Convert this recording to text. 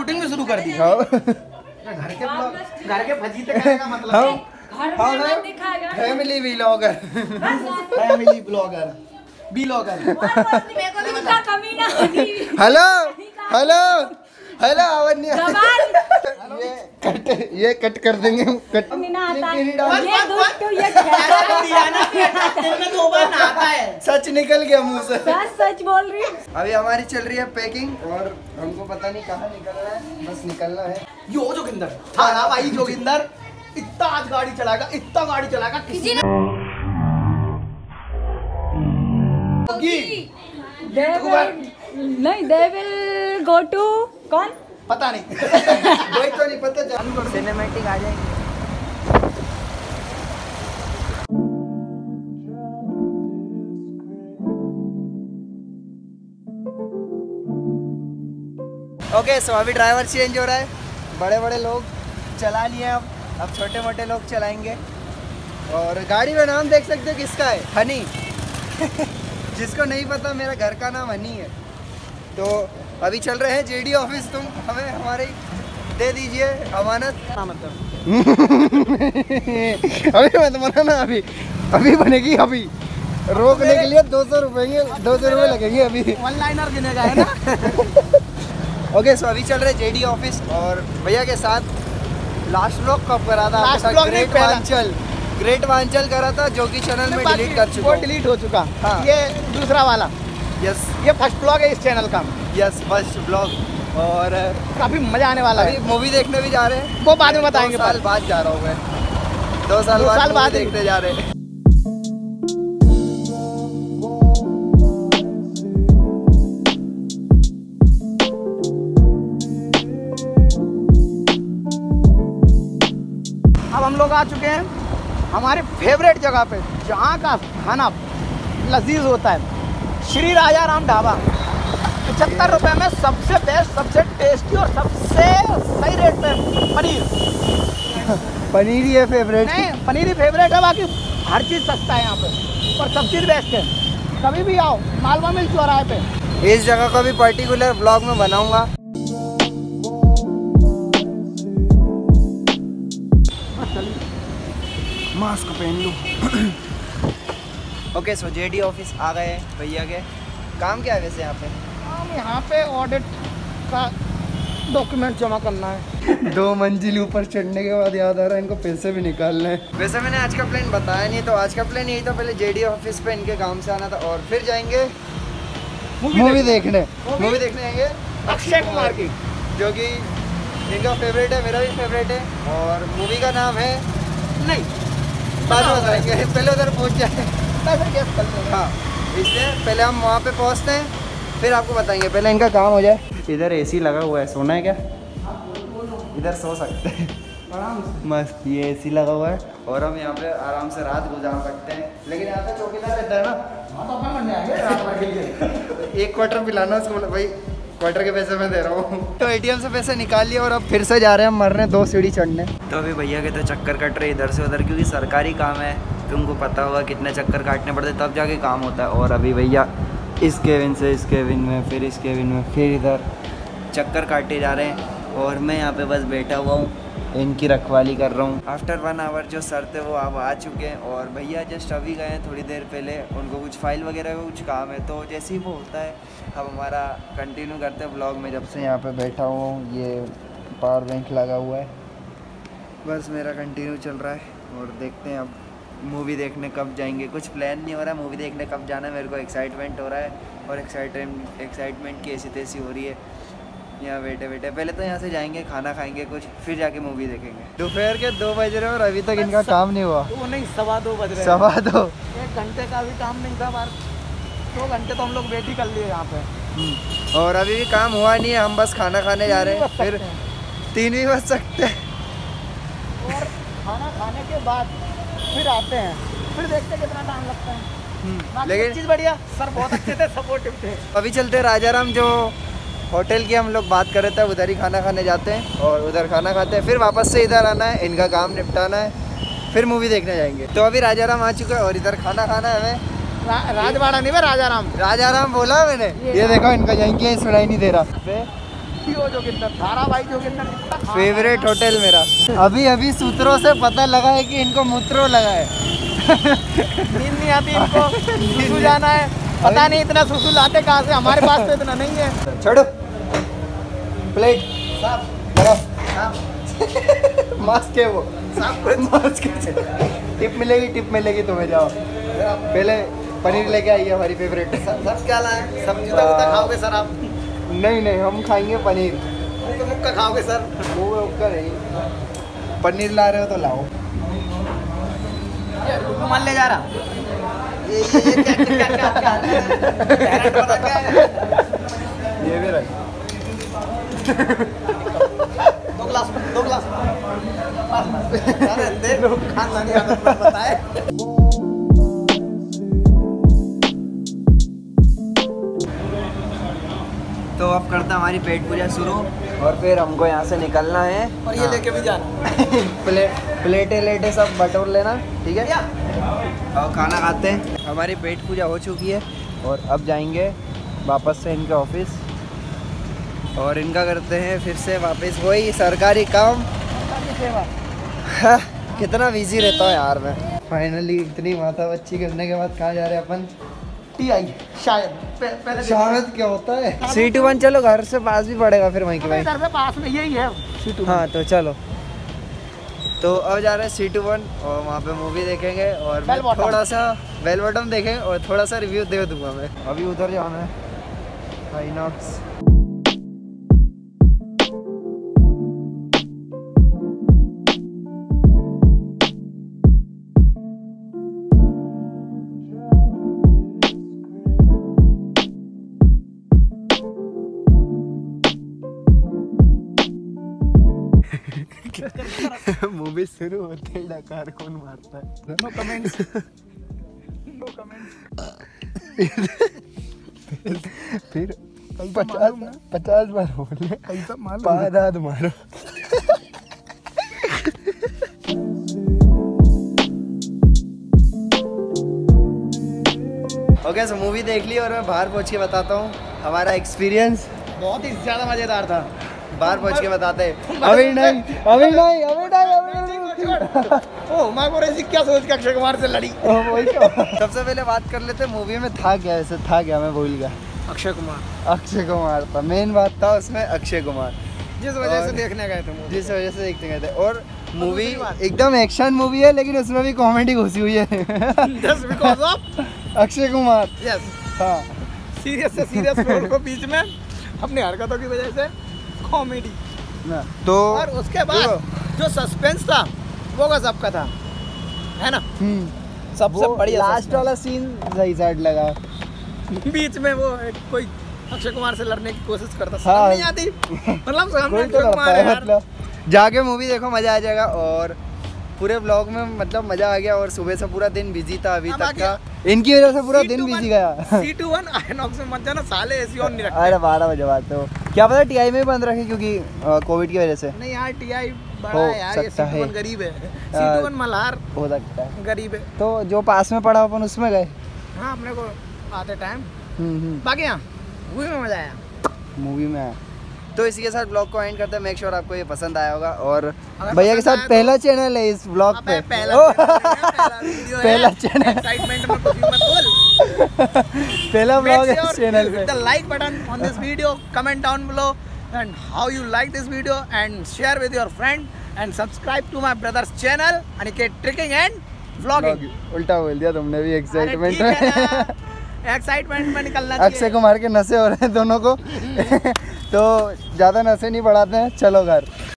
Shooting भी शुरू कर दी। घर के फजीते करने का मतलब family vlogger, family blogger, blogger. Hello hello hello Avanya, ये कट कर देंगे। कट सच निकल गया मुंह से। सच बोल रही। अभी हमारी चल रही है पैकिंग और हमको पता नहीं कहाँ निकलना है, बस निकलना है। यो जोगिंदर थाना भाई, जोगिंदर इतना आज गाड़ी चलाएगा, इतना गाड़ी चलाएगा किसी ने नहीं। दे विल गो टू कौन पता नहीं कोई तो नहीं पता। जानू सिनेमैटिक आ जाएंगे। ओके सो अभी ड्राइवर चेंज हो रहा है। बड़े बड़े लोग चला लिए अब छोटे मोटे लोग चलाएंगे। और गाड़ी में नाम देख सकते हो किसका है, हनी। जिसको नहीं पता मेरा घर का नाम हनी है। तो अभी चल रहे हैं जेडी ऑफिस। तुम हमें हमारी दे दीजिए अमानत। अभी मत मना ना, अभी बनेगी। अभी रोकने के लिए 200 रुपये लगेंगे। अभी वन लाइनर गिनेगा है ना। ओके सो अभी चल रहे जेडी ऑफिस और भैया के साथ लास्ट व्लॉग कब करा था? ग्रेट वांचल करा था, जो कि चैनल में डिलीट कर चुका, वो डिलीट हो चुका। हाँ। ये दूसरा वाला। यस, ये फर्स्ट ब्लॉग है इस चैनल का। Yes, first blog. और काफी मजा आने वाला है। मूवी देखने भी जा रहे हैं, वो बाद में बताएंगे। 2 साल बाद जा रहा हूँ मैं, 2 साल बाद देखने जा रहे हैं। अब हम लोग आ चुके हैं हमारे फेवरेट जगह पे, जहाँ का खाना लजीज होता है। श्री राजा राम ढाबा। 75 रुपये में सबसे बेस्ट, सबसे टेस्टी और सबसे सही रेट पे पनीर ही है फेवरेट। नहीं, पनीर ही फेवरेट है, बाकी हर चीज़ सस्ता है यहाँ पे और सब चीज़ बेस्ट है। कभी भी आओ, मालवा मिल चौराहे पे। इस जगह का भी पर्टिकुलर ब्लॉग में बनाऊंगा। मास्क पहन लूँ। ओके सो जेडी ऑफिस आ गए हैं भैया के। काम क्या है वैसे यहाँ पे? यहाँ पे ऑडिट का डॉक्यूमेंट जमा करना है। 2 मंजिल ऊपर चढ़ने के बाद याद आ रहा है इनको पैसे भी निकालने हैं। वैसे मैंने आज का प्लान बताया नहीं, तो आज का प्लान यही था, पहले जेडी ऑफिस पे इनके काम से आना था और फिर जाएंगे मूवी देखने जाएंगे अक्षय कुमार की, जो कि इनका फेवरेट है, मेरा भी फेवरेट है। और मूवी का नाम है, नहीं बाद में बताएंगे, पहले उधर पहुँच जाए। हाँ, इसलिए पहले हम वहाँ पे पहुँचते हैं, फिर आपको बताएंगे। पहले इनका काम हो जाए। इधर एसी लगा हुआ है, सोना है क्या? इधर सो सकते हैं मस्त। ये एसी लगा हुआ है और हम यहाँ पे आराम से रात गुजार सकते हैं। लेकिन यहाँ पे चौकीदार रहता है ना, एक क्वार्टर पिलाना उसको। भाई क्वार्टर के पैसे मैं दे रहा हूँ। तो एटीएम से पैसे निकाल लिए और अब फिर से जा रहे हैं हम मरने 2 सीढ़ी चढ़ने। तो अभी भैया के तो चक्कर कट रहे इधर से उधर, क्योंकि सरकारी काम है, तुमको पता होगा कितने चक्कर काटने पड़ते तब जाके काम होता है। और अभी भैया इस केबिन से इस केबिन में, फिर इस केबिन में, फिर इधर चक्कर काटे जा रहे हैं और मैं यहाँ पे बस बैठा हुआ हूँ, इनकी रखवाली कर रहा हूँ। आफ्टर 1 आवर जो सर थे वो अब आ चुके हैं और भैया जस्ट अभी गए हैं थोड़ी देर पहले। उनको कुछ फाइल वगैरह का कुछ काम है, तो जैसे ही वो होता है अब हमारा कंटिन्यू करते हैं ब्लॉग में। जब से यहाँ पे बैठा हुआ हूँ, ये पावर बैंक लगा हुआ है, बस मेरा कंटिन्यू चल रहा है। और देखते हैं अब मूवी देखने कब जाएंगे, कुछ प्लान नहीं हो रहा है मूवी देखने कब जाना है। मेरे को एक्साइटमेंट हो रहा है और एक्साइटमेंट की ऐसी तैसी हो रही है यहाँ बैठे बैठे। पहले तो यहाँ से जाएंगे, खाना खाएंगे कुछ, फिर जाके मूवी देखेंगे। दोपहर के 2 बज रहे और अभी तक इनका काम नहीं हुआ। वो नहीं, 2:15 बज रहे। 2:15 1 घंटे का भी काम नहीं था, 2 घंटे तो हम लोग वेट ही कर लिए यहाँ पे। और अभी भी काम हुआ नहीं है, हम बस खाना खाने जा रहे हैं। फिर 3 भी बज सकते हैं और खाना खाने के बाद फिर आते हैं, फिर देखते कितना टाइम लगता है। लेकिन चीज़ बढ़िया, सर बहुत अच्छे थे, सपोर्टिव थे। अभी चलते हैं राजाराम, जो होटल की हम लोग बात कर रहे थे, उधर ही खाना खाने जाते हैं और उधर खाना खाते हैं, फिर वापस से इधर आना है, इनका काम निपटाना है, फिर मूवी देखने जाएंगे। तो अभी राजाराम आ चुका है और इधर खाना खाना है हमें। राजवाड़ा नहीं है, राजाराम बोला मैंने। ये देखो इनका यहीं की सुनाई नहीं दे रहा। धारावाहिक जोगिंदर फेवरेट होटल मेरा। अभी अभी सूत्रों से पता लगा है कि इनको मूत्रो लगा है। नींद नहीं आती इनको, सुसु जाना है, पता नहीं इतना सुसु लाते कहाँ से, हमारे पास तो इतना नहीं है। छोड़ो प्लेट साफ लगाओ। साफ मास्क है वो, मास्क टिप मिलेगी तुम्हें। जाओ पहले पनीर लेके आइए, हमारी फेवरेट। सब क्या लाए? सब्जी तो खाओगे सर आप? नहीं हम खाएंगे पनीर। मुक्का खाओगे सर? वो मुक्का नहीं, पनीर ला रहे हो तो लाओ। मान ले जा रहा ये ये भी रख। दो गिलास खानदानी आदत बताए। तो अब करता हमारी पेट पूजा शुरू, और फिर हमको यहाँ से निकलना है। और ये लेके भी जाना। प्लेटें सब बटोर लेना, ठीक है। और खाना खाते हैं। हमारी पेट पूजा हो चुकी है और अब जाएंगे वापस से इनके ऑफिस, और इनका करते हैं फिर से वापस वही सरकारी काम। हाँ, कितना बिजी रहता हूँ यार मैं। फाइनली इतनी माथा बच्ची करने के बाद कहाँ जा रहे हैं अपन? TI शायद पहले शायद क्या होता है? C21 चलो, घर से पास भी पड़ेगा फिर वहीं के वहीं। घर से पास में यही है C21। हाँ तो चलो, तो अब जा रहे हैं C21 और वहाँ पे मूवी देखेंगे, और मैं थोड़ा सा बेल बॉटम देखेंगे और थोड़ा सा रिव्यू दे दूंगा मैं। अभी उधर जाना है आइनॉक्स। मूवी शुरू होते ही डकार कौन मारता है? No comments no comments. फिर 50 बार बोले ऐसा मालूम पादाद मारो। ओके सो मूवी देख ली और मैं बाहर पहुंच के बताता हूँ हमारा एक्सपीरियंस। बहुत ही ज्यादा मजेदार था। बाहर पहुंच के बताते हैं। अभी नहीं। ओ माँ को ऐसी क्या सोच के अक्षय कुमार से लड़ी? वही तो। सबसे पहले बात कर लेते, मूवी में था क्या? वैसे था क्या, मैं भूल गया। अक्षय कुमार था, मेन बात था उसमें अक्षय कुमार, जिस वजह से देखने गए थे मूवी। जिस वजह से देखने गए थे। और मूवी एकदम एक्शन मूवी है, लेकिन उसमें भी कॉमेडी घुसी हुई है। Just because of Akshay Kumar. Yes. हाँ, सीरियस से सीरियस रोल को बीच में अपनी हरकतों की वजह से कॉमेडी। तो और उसके बाद जो सस्पेंस था वो गजब का था, है ना? सबसे बढ़िया लास्ट वाला सीन सही साइड लगा। बीच में वो कोई अक्षय कुमार से लड़ने की कोशिश करता, हाँ। समझ नहीं आती, मतलब सामने कोई तो अक्षय कुमार है यार। मतलब जाके मूवी देखो, मजा आ जाएगा। और पूरे ब्लॉग में मतलब मजा आ गया, और सुबह से पूरा दिन बिजी था अभी तक का, इनकी वजह से पूरा दिन बिजी गया। C21 आइनॉक्स में मत जाना साले, एसी ऑन नहीं रखते। अरे 12 बजे बात तो क्या पता TI में बंद रखे क्योंकि कोविड की वजह से। नहीं यार, TI बड़ा हो है यार, ये सकता है। C21 गरीब है। C21 मल्हार हो सकता है, गरीब है। तो जो पास में पड़ा अपन उसमें गए। हाँ, अपने को आते टाइम बाकी यहाँ मूवी में मजा आया। मूवी में आया। तो इसी के साथ ब्लॉग को एंड करते हैं। मेक श्योर आपको ये पसंद आया होगा, और अगर भैया के पसंद साथ आया पहला चैनल है इस ब्लॉग पे। पहला चैनल। एक्साइटमेंट में कुछ मत बोल। पहला ब्लॉग है इस चैनल पे। Hit the like button on this video, comment down below and how you like this video, and share with your friend, and subscribe to my brother's channel Aniket Tricking and Vlogging। उल्टा बोल दिया तुमने भी excitement में। Excitement में निकलना चाहिए। अक्षय कुमार के नशे हो रहे हैं दोनों को। तो ज़्यादा नशे नहीं बढ़ाते हैं, चलो घर।